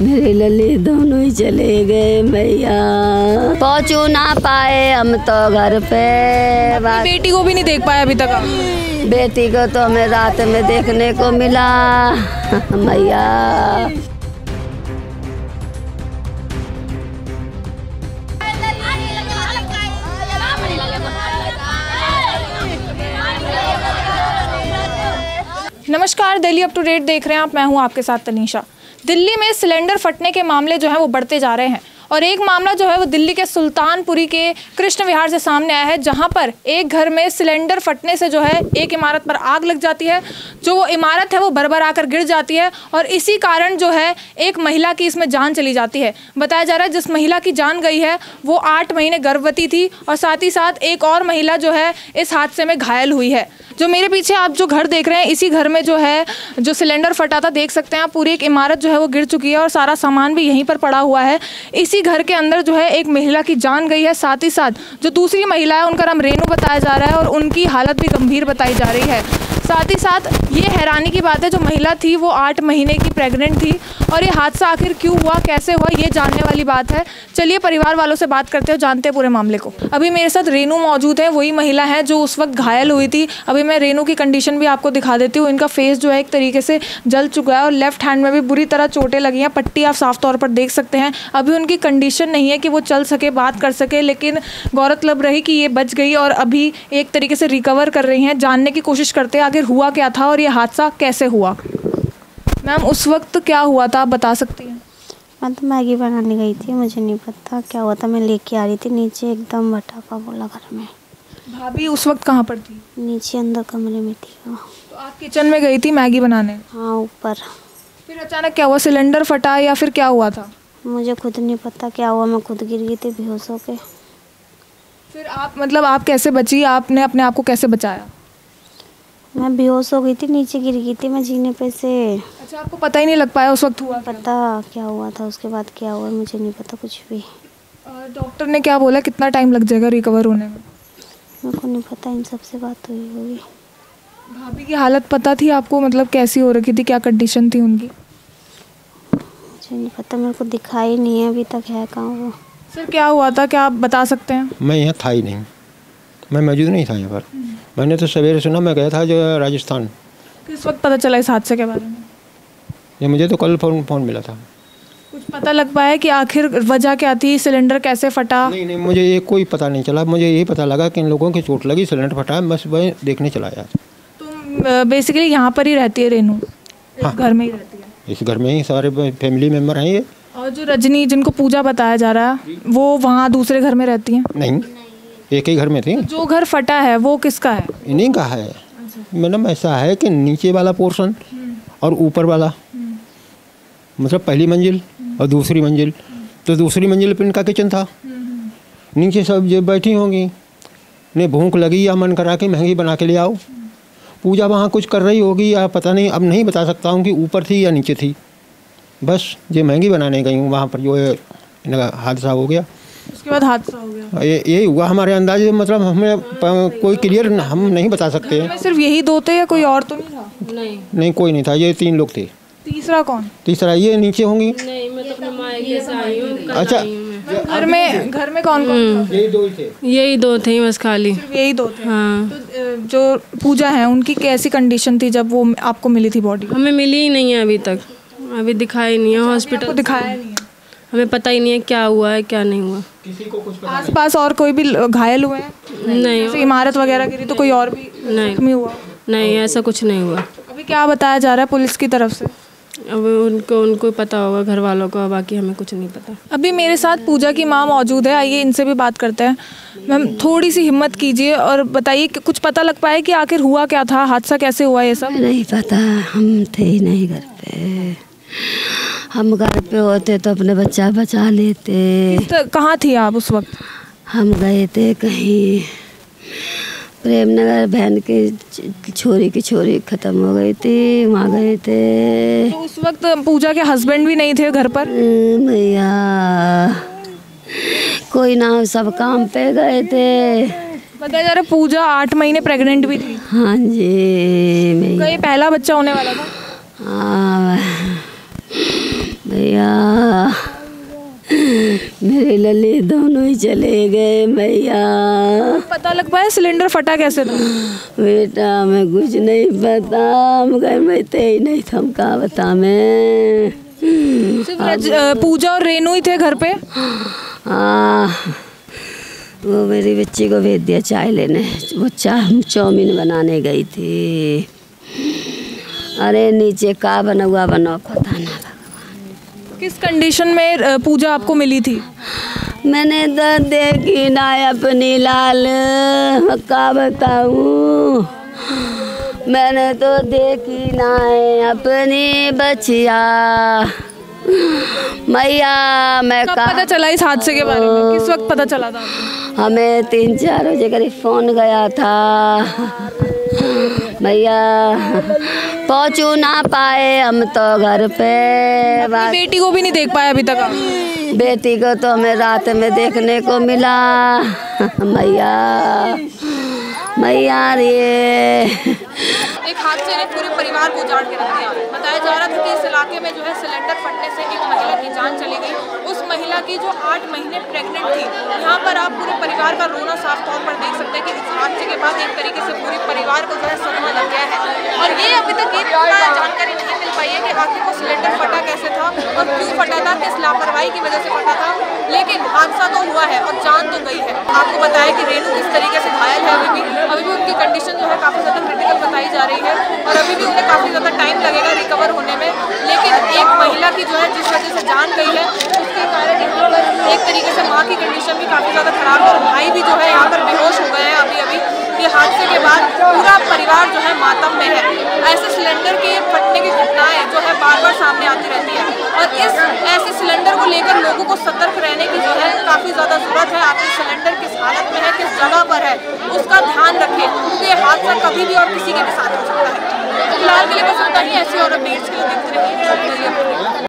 मेरे लल्ले दोनों ही चले गए मैया, पहुँचू ना पाए हम तो घर पे। बेटी को भी नहीं देख पाए अभी तक? बेटी को तो हमें रात में देखने को मिला मैया। नमस्कार, दिल्ली अप टू डेट देख रहे हैं आप। मैं हूं आपके साथ तनीषा। दिल्ली में सिलेंडर फटने के मामले जो हैं वो बढ़ते जा रहे हैं और एक मामला जो है वो दिल्ली के सुल्तानपुरी के कृष्ण विहार से सामने आया है, जहां पर एक घर में सिलेंडर फटने से जो है एक इमारत पर आग लग जाती है। जो वो इमारत है वो भरभरा कर गिर जाती है और इसी कारण जो है एक महिला की इसमें जान चली जाती है। बताया जा रहा है जिस महिला की जान गई है वो 8 महीने गर्भवती थी और साथ ही साथ एक और महिला जो है इस हादसे में घायल हुई है। जो मेरे पीछे आप जो घर देख रहे हैं, इसी घर में जो है जो सिलेंडर फटा था, देख सकते हैं आप, पूरी एक इमारत जो है वो गिर चुकी है और सारा सामान भी यहीं पर पड़ा हुआ है। इसी घर के अंदर जो है एक महिला की जान गई है। साथ ही साथ जो दूसरी महिला है उनका नाम रेनू बताया जा रहा है और उनकी हालत भी गंभीर बताई जा रही है। साथ ही साथ ये हैरानी की बात है, जो महिला थी वो 8 महीने की प्रेग्नेंट थी और ये हादसा आखिर क्यों हुआ, कैसे हुआ, ये जानने वाली बात है। चलिए परिवार वालों से बात करते हैं, जानते हैं पूरे मामले को। अभी मेरे साथ रेनू मौजूद है, वही महिला है जो उस वक्त घायल हुई थी। अभी मैं रेनू की कंडीशन भी आपको दिखा देती हूँ। इनका फेस जो है एक तरीके से जल चुका है और लेफ्ट हैंड में भी बुरी तरह चोटें लगी हैं। पट्टी आप साफ तौर पर देख सकते हैं। अभी उनकी कंडीशन नहीं है कि वो चल सके, बात कर सके, लेकिन गौरतलब रही कि ये बच गई और अभी एक तरीके से रिकवर कर रही हैं। जानने की कोशिश करते हैं आखिर हुआ क्या था और ये हादसा कैसे हुआ। मैम, उस वक्त क्या हुआ था, आप बता सकती हैं? मैं तो मैगी बनाने गई थी, मुझे नहीं पता क्या हुआ था। मैं लेके आ रही थी, नीचे एकदम भटाका बोला घर में। भाभी उस वक्त कहाँ पर थी? नीचे अंदर कमरे में थी। तो आप किचन में गई थी मैगी बनाने? हाँ, ऊपर। फिर अचानक क्या हुआ, सिलेंडर फटा या फिर क्या हुआ था? मुझे खुद नहीं पता क्या हुआ, मैं खुद गिर गई थी बेहोश होके। फिर आप कैसे बची, आपने अपने आप को कैसे बचाया? मैं बेहोश हो गई थी, नीचे गिर गई थी मैं जीने पे से। अच्छा, आपको पता ही नहीं लग पाया उस वक्त हुआ? पता क्या हुआ था, उसके बाद क्या हुआ मुझे नहीं पता कुछ भी। डॉक्टर ने क्या बोला, कितना टाइम लग जाएगा रिकवर होने में? मेरे को नहीं पता, इन सब से बात हुई होगी। भाभी की हालत पता थी आपको, मतलब कैसी हो रखी थी, क्या कंडीशन थी उनकी? मुझे नहीं पता, मेरे को दिखाई नहीं है अभी तक, है कहाँ वो। सर क्या हुआ था, क्या आप बता सकते हैं? मैं यहाँ था ही नहीं, मैं मौजूद नहीं था यहाँ पर। मैंने तो सवेरे सुना, मैं गया था जो राजस्थान। किस वक्त पता चला इस हादसे के बारे में? ये मुझे तो कल फ़ोन मिला था। कुछ पता लग पाया कि आखिर वजह क्या थी, सिलेंडर कैसे फटा? नहीं, मुझे ये कोई पता नहीं चला। मुझे यही पता लगा कि इन लोगों की चोट लगी, सिलेंडर फटा है, बस वही देखने चला आया। तो बेसिकली यहाँ पर ही रहती है रेनू? हाँ, घर में ही रहती है? इस घर में ही सारे फैमिली मेम्बर हैं ये। और जो रजनी, जिनको पूजा बताया जा रहा है, वो वहाँ दूसरे घर में रहती हैं? नहीं, एक ही घर में थी। जो घर फटा है वो किसका है? इन्हीं का है। मैडम ऐसा है कि नीचे वाला पोर्शन और ऊपर वाला, मतलब पहली मंजिल और दूसरी मंजिल, तो दूसरी मंजिल पर इनका किचन था। नीचे सब जो बैठी होंगी, ने भूख लगी या मन करा कि मैगी बना के ले आओ। पूजा वहाँ कुछ कर रही होगी या पता नहीं, अब नहीं बता सकता हूँ कि ऊपर थी या नीचे थी। बस जो मैगी बनाने गई हूँ वहाँ पर जो है इनका हादसा हो गया। उसके बाद हादसा हो गया? यही हुआ हमारे अंदाजे, मतलब हमें कोई क्लियर हम नहीं बता सकते हैं। सिर्फ यही 2 थे या कोई और तो नहीं था? नहीं, कोई नहीं था, ये 3 लोग थे। तीसरा कौन? तीसरा ये नीचे होंगी। नहीं, मैं तो अपने मायके से आई हूँ। अच्छा, घर में कौन कौन था? यही 2 थे। यही 2 थे बस, खाली सिर्फ यही 2 थे? हाँ। तो जो पूजा है उनकी कैसी कंडीशन थी जब वो आपको मिली थी बॉडी? हमें मिली ही नहीं है अभी तक, अभी दिखाई नहीं है। हॉस्पिटल दिखाया नहीं है? हमें पता ही नहीं है क्या हुआ है क्या नहीं हुआ। किसी को कुछ आस पास और कोई भी घायल हुए हैं? नहीं, जैसे इमारत वगैरह गिरी तो कोई और भी जख्मी हुआ? नहीं, ऐसा कुछ नहीं हुआ। अभी क्या बताया जा रहा है पुलिस की तरफ से? अब उनको पता होगा, घर वालों को, बाकी हमें कुछ नहीं पता। अभी मेरे साथ पूजा की माँ मौजूद है, आइए इनसे भी बात करते हैं। मैम, थोड़ी सी हिम्मत कीजिए और बताइए कि कुछ पता लग पाया कि आखिर हुआ क्या था, हादसा कैसे हुआ ये सब? नहीं पता, हम थे ही नहीं घर पे। हम घर पे होते तो अपने बच्चा बचा लेते। तो कहाँ थी आप उस वक्त? हम गए थे कहीं प्रेमनगर, बहन की छोरी ख़त्म हो गई थी, वहाँ गए थे। तो उस वक्त पूजा के हस्बैंड भी नहीं थे घर पर? भैया कोई ना, सब काम पे गए थे। बताया जा रहा है पूजा 8 महीने प्रेग्नेंट भी थी? हाँ जी। ये पहला बच्चा होने वाला था? हाँ मैया मेरे लल्ले दोनों ही चले गए मैया। पता लग पाया सिलेंडर फटा कैसे था? बेटा मैं कुछ नहीं पता, मगर मैं थे ही नहीं था, क्या बता मैं। सिर्फ पूजा और रेनू ही थे घर पे? हाँ, वो मेरी बच्ची को भेज दिया चाय लेने, वो चाउमीन बनाने गई थी। अरे नीचे का बना हुआ बना पता ना। किस कंडीशन में पूजा आपको मिली थी? मैंने तो देखी ना अपनी लाल, क्या बताऊँ, मैंने तो देखी ना अपनी बचिया मैया। मैं कब पता चला इस हादसे के बारे में? किस वक्त पता चला था? हमें 3-4 बजे करीब फोन गया था मैया, पहुँचू ना पाए हम तो घर पे। बेटी को भी नहीं देख पाया अभी तक आप? बेटी को तो हमें रात में देखने को मिला मैया, मैया रे। एक हादसे ने पूरे परिवार को उजाड़ के रख दिया। बताया जा रहा था कि इस इलाके में जो है सिलेंडर फटने से एक महिला की जान चली गई। उस महिला की जो 8 महीने प्रेग्नेंट थी। यहाँ पर आप पूरे परिवार का रोना साफ तौर पर देख सकते हैं कि इस हादसे के बाद एक तरीके से पूरे परिवार को जो है सदमा लग गया है। और ये अभी तक ये जानकारी नहीं मिल पाई है कि आखिर वो सिलेंडर फटा कैसे था और क्यों फटा था, किस लापरवाही की वजह से फटा था। लेकिन हादसा तो हुआ है और जान तो गई है। आपको बताया कि रेनू किस तरीके से घायल है, अभी भी उनकी कंडीशन जो है काफ़ी ज़्यादा क्रिटिकल बताई जा रही है और अभी भी उन्हें काफ़ी ज़्यादा टाइम लगेगा रिकवर होने में। लेकिन एक महिला की जो है जिस वजह से जान गई है, उसके कारण एक तरीके से माँ की कंडीशन भी काफ़ी ज़्यादा खराब है और भाई भी जो है यहाँ पर बेहोश हो गए हैं अभी। ये हादसे के बाद पूरा परिवार जो है मातम में है। ऐसे सिलेंडर के फटने की घटनाएं जो है बार बार सामने आती रहती है और इस ऐसे सिलेंडर को लेकर लोगों को सतर्क रहने की जो है काफ़ी ज़्यादा ज़रूरत है। आपके सिलेंडर किस हालत में है, किस जगह पर है, उसका ध्यान रखें, क्योंकि ये हादसा कभी भी और किसी के भी साथ हो सकता है। फिलहाल के लिए बस इतना ही। ऐसी और अपडेट्स के लिए देखते रहिए।